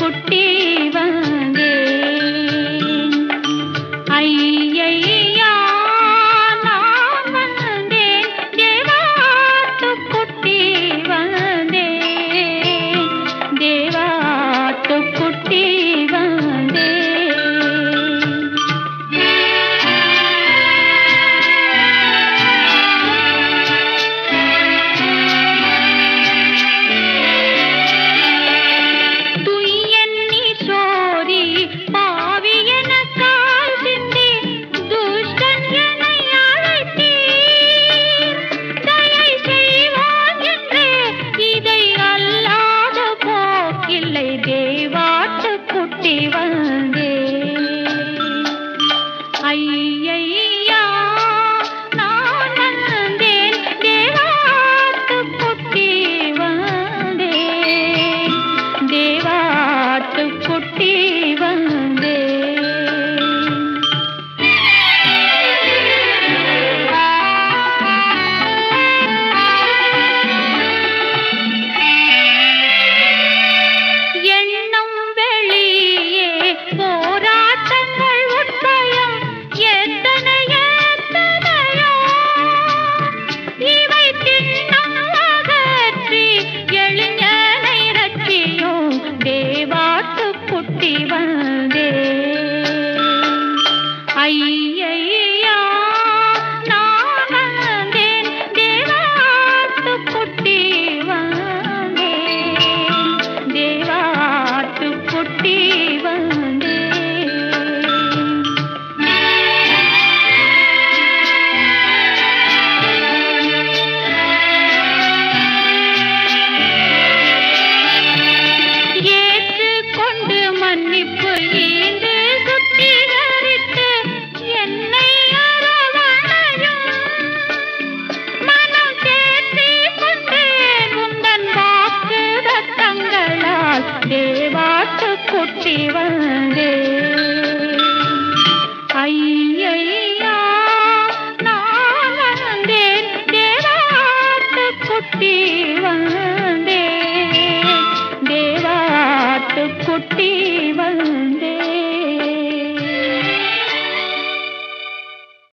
குட்டி வந்தேன். ஐயையா நான் வந்தேன், தேவாட்டு குட்டி வந்தேன், தேவாட்டு குட்டி வந்தேன். தேவாட்டு குட்டி வந்தேன். ஐயையா நான் வந்தேன், தேவாட்டு குட்டி வந்தேன், தேவாட்டு குட்டி வந்தேன். தேவாட்டு குட்டி வந்தேன். ஐயையா நான் வந்தேன், தேவாட்டு குட்டி வந்தேன், தேவாட்டு குட்டி வந்தேன். மன்னிப்பு ஈந்து சுத்திகரித்து என்னை அரவணையும் மனம் தேற்றி கொண்டேன் உந்தன் வாக்கு ரத்தங்களால். தேவாட்டு குட்டி வந்தேன். ஐயையா நான் வந்தேன், தேவாட்டு குட்டி வந்தேன், தேவாட்டு குட்டி